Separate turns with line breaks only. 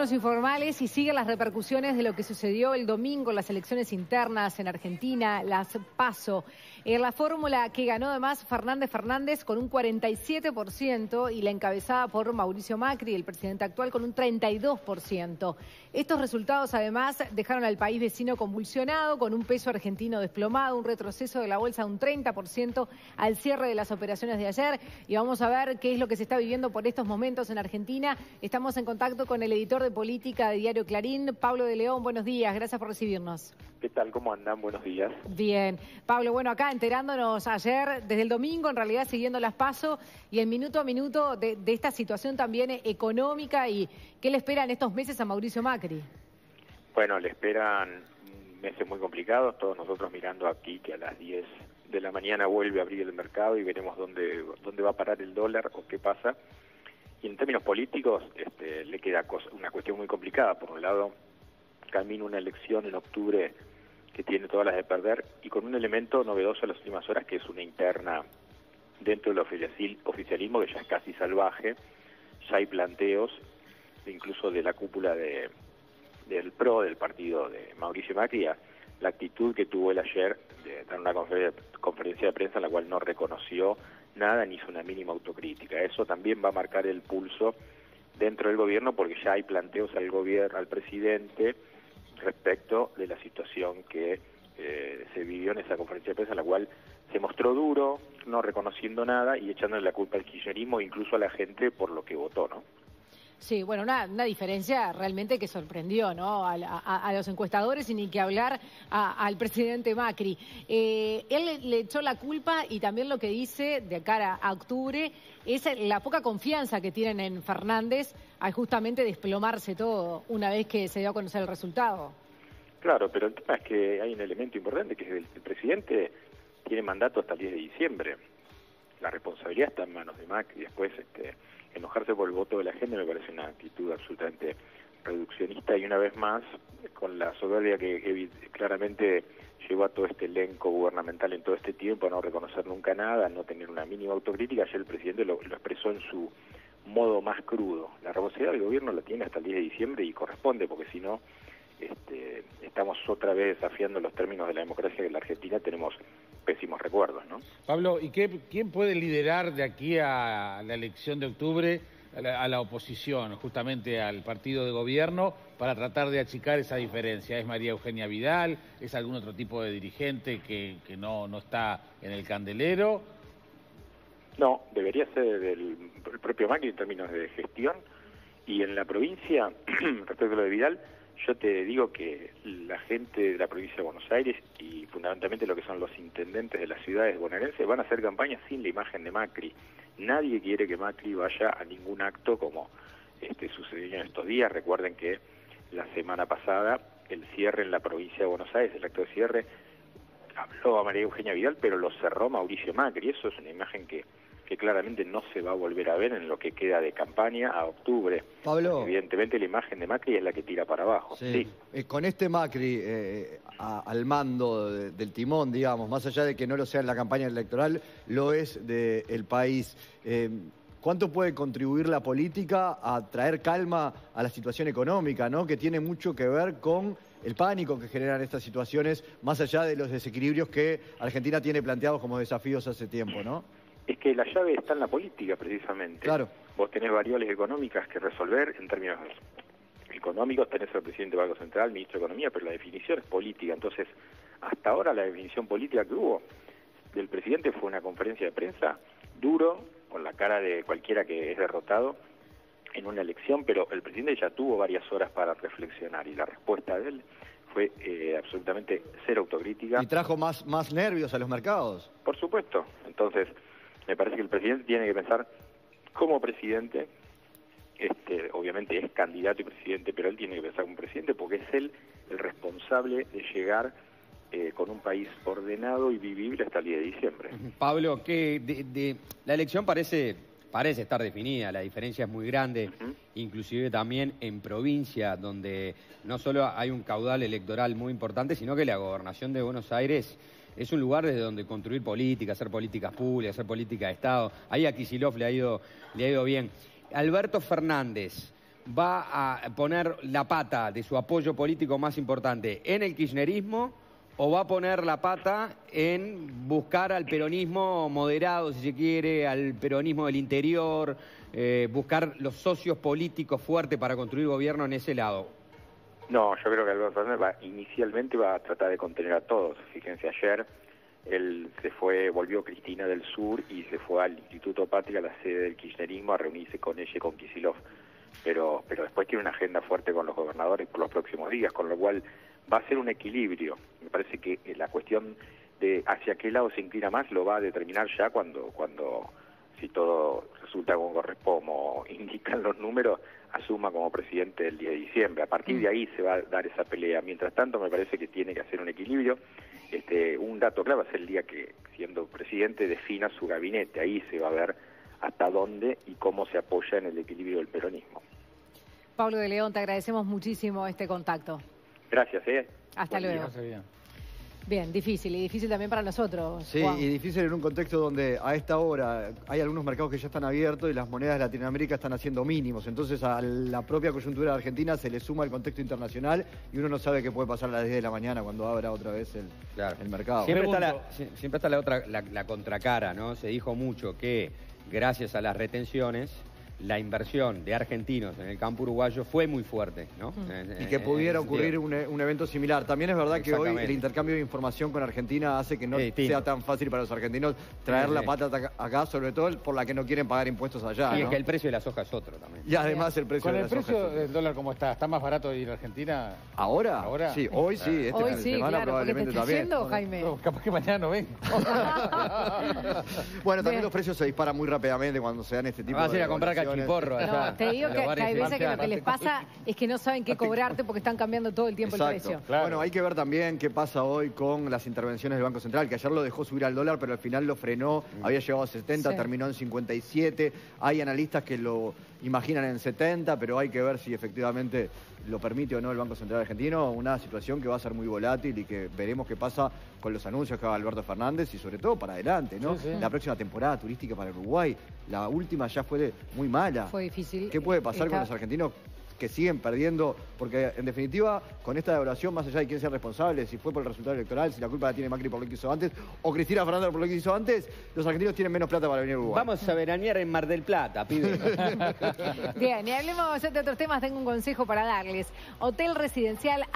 Los informales y siguen las repercusiones de lo que sucedió el domingo en las elecciones internas en Argentina, las PASO. En la fórmula que ganó además Fernández con un 47% y la encabezada por Mauricio Macri, el presidente actual, con un 32%. Estos resultados además dejaron al país vecino convulsionado, con un peso argentino desplomado, un retroceso de la bolsa de un 30% al cierre de las operaciones de ayer. Y vamos a ver qué es lo que se está viviendo por estos momentos en Argentina. Estamos en contacto con el editor de política de Diario Clarín, Pablo de León. Buenos días, gracias por recibirnos.
¿Qué tal? ¿Cómo andan? Buenos días.
Bien. Pablo, bueno, acá enterándonos ayer, desde el domingo, en realidad siguiendo las PASO y el minuto a minuto de esta situación también económica y qué le esperan estos meses a Mauricio Macri.
Bueno, le esperan meses muy complicados, todos nosotros mirando aquí que a las 10 de la mañana vuelve a abrir el mercado y veremos dónde va a parar el dólar o qué pasa. Y en términos políticos le queda una cuestión muy complicada. Por un lado, camina una elección en octubre que tiene todas las de perder y con un elemento novedoso en las últimas horas, que es una interna dentro del oficialismo que ya es casi salvaje. Ya hay planteos, incluso de la cúpula del PRO, del partido de Mauricio Macri, la actitud que tuvo él ayer de dar una conferencia de prensa en la cual no reconoció nada ni hizo una mínima autocrítica. Eso también va a marcar el pulso dentro del gobierno, porque ya hay planteos al presidente respecto de la situación que se vivió en esa conferencia de prensa, en la cual se mostró duro, no reconociendo nada y echándole la culpa al kirchnerismo, incluso a la gente por lo que votó, ¿no?
Sí, bueno, una diferencia realmente que sorprendió, ¿no? A los encuestadores y ni que hablar al presidente Macri. Él le echó la culpa y también lo que dice de cara a octubre es la poca confianza que tienen en Fernández al justamente desplomarse todo una vez que se dio a conocer el resultado.
Claro, pero el tema es que hay un elemento importante, que es el presidente tiene mandato hasta el 10 de diciembre. La responsabilidad está en manos de Macri. Después, enojarse por el voto de la gente me parece una actitud absolutamente reduccionista y una vez más con la soberbia que claramente llevó a todo este elenco gubernamental en todo este tiempo a no reconocer nunca nada, a no tener una mínima autocrítica. Ayer el presidente lo expresó en su modo más crudo. La responsabilidad del gobierno la tiene hasta el 10 de diciembre y corresponde, porque si no estamos otra vez desafiando los términos de la democracia que en la Argentina tenemos pésimos recuerdos, ¿no?
Pablo, ¿y quién puede liderar de aquí a la elección de octubre a la oposición, justamente al partido de gobierno, para tratar de achicar esa diferencia? ¿Es María Eugenia Vidal? ¿Es algún otro tipo de dirigente que no está en el candelero?
No, debería ser el propio Macri en términos de gestión. Y en la provincia, respecto a lo de Vidal, yo te digo que la gente de la provincia de Buenos Aires y fundamentalmente lo que son los intendentes de las ciudades bonaerenses van a hacer campaña sin la imagen de Macri. Nadie quiere que Macri vaya a ningún acto como sucedió en estos días. Recuerden que la semana pasada el cierre en la provincia de Buenos Aires, el acto de cierre, habló a María Eugenia Vidal, pero lo cerró Mauricio Macri. Eso es una imagen que claramente no se va a volver a ver en lo que queda de campaña a octubre.
Pablo,
evidentemente la imagen de Macri es la que tira para abajo.
Sí. Con este Macri al mando del timón, digamos, más allá de que no lo sea en la campaña electoral, lo es del país. ¿Cuánto puede contribuir la política a traer calma a la situación económica, ¿no? Que tiene mucho que ver con el pánico que generan estas situaciones, más allá de los desequilibrios que Argentina tiene planteados como desafíos hace tiempo, ¿no?
Es que la llave está en la política, precisamente.
Claro.
Vos tenés variables económicas que resolver en términos económicos, tenés al presidente del Banco Central, ministro de Economía, pero la definición es política. Entonces, hasta ahora la definición política que hubo del presidente fue una conferencia de prensa duro, con la cara de cualquiera que es derrotado en una elección, pero el presidente ya tuvo varias horas para reflexionar y la respuesta de él fue absolutamente cero autocrítica.
¿Y trajo más nervios a los mercados?
Por supuesto. Entonces, me parece que el presidente tiene que pensar como presidente, obviamente es candidato y presidente, pero él tiene que pensar como presidente porque es él el responsable de llegar con un país ordenado y vivible hasta el 10 de diciembre.
Pablo, que la elección parece estar definida, la diferencia es muy grande, inclusive también en provincia, donde no solo hay un caudal electoral muy importante, sino que la gobernación de Buenos Aires es un lugar desde donde construir política, hacer políticas públicas, hacer política de Estado. Ahí a Kicillof le ha ido bien. Alberto Fernández, va a poner la pata de su apoyo político más importante en el kirchnerismo o va a poner la pata en buscar al peronismo moderado, si se quiere, al peronismo del interior, buscar los socios políticos fuertes para construir gobierno en ese lado?
No, yo creo que Alberto Fernández inicialmente va a tratar de contener a todos. Fíjense, ayer él volvió Cristina del Sur y se fue al Instituto Patria, a la sede del kirchnerismo, a reunirse con ella y con Kicillof. Pero después tiene una agenda fuerte con los gobernadores por los próximos días, con lo cual va a ser un equilibrio. Me parece que la cuestión de hacia qué lado se inclina más lo va a determinar ya cuando si todo resulta como indican los números, asuma como presidente el 10 de diciembre. A partir de ahí se va a dar esa pelea. Mientras tanto, me parece que tiene que hacer un equilibrio. Un dato clave va a ser el día que, siendo presidente, defina su gabinete. Ahí se va a ver hasta dónde y cómo se apoya en el equilibrio del peronismo.
Pablo de León, te agradecemos muchísimo este contacto.
Gracias,
Hasta luego. Bien, difícil, y difícil también para nosotros,
Sí,
Juan.
y difícil en un contexto donde a esta hora hay algunos mercados que ya están abiertos y las monedas de Latinoamérica están haciendo mínimos. Entonces a la propia coyuntura de Argentina se le suma el contexto internacional y uno no sabe qué puede pasar a las 10 de la mañana cuando abra otra vez el mercado.
Siempre está la contracara, ¿no? Se dijo mucho que gracias a las retenciones la inversión de argentinos en el campo uruguayo fue muy fuerte, ¿no?
Y que pudiera ocurrir un evento similar. También es verdad que hoy el intercambio de información con Argentina hace que no sea tan fácil para los argentinos traer la pata acá, sobre todo por la que no quieren pagar impuestos allá.
Y
¿no?
es que el precio de la soja es otro también.
Y además el precio
Con
de
el
la soja
precio del dólar como está más barato ir a Argentina.
¿Ahora?
¿Ahora?
Sí, hoy sí, este fin de semana
claro,
probablemente
¿te está
también.
yendo, Jaime?
No, capaz que mañana no vengo.
Bueno, también los precios se disparan muy rápidamente cuando se dan este tipo de
Vas a ir a comprar
devaluaciones.
cachiporro allá.
No, te digo que hay veces que lo que les pasa es que no saben qué cobrarte porque están cambiando todo el tiempo el precio.
Claro.
Bueno, hay que ver también qué pasa hoy con las intervenciones del Banco Central, que ayer lo dejó subir al dólar, pero al final lo frenó, había llegado a 70, terminó en 57. Hay analistas que lo imaginan en 70, pero hay que ver si efectivamente lo permite o no el Banco Central argentino, una situación que va a ser muy volátil y que veremos qué pasa con los anuncios que haga Alberto Fernández y sobre todo para adelante, ¿no?
Sí, sí.
La próxima temporada turística para Uruguay, la última ya fue muy mala.
Fue difícil.
¿Qué puede pasar con los argentinos que siguen perdiendo? Porque en definitiva, con esta devaluación, más allá de quién sea responsable, si fue por el resultado electoral, si la culpa la tiene Macri por lo que hizo antes, o Cristina Fernández por lo que hizo antes, los argentinos tienen menos plata para venir a Uruguay.
Vamos a veranear en Mar del Plata, pibe.
Bien, y hablemos de otros temas, tengo un consejo para darles. Hotel residencial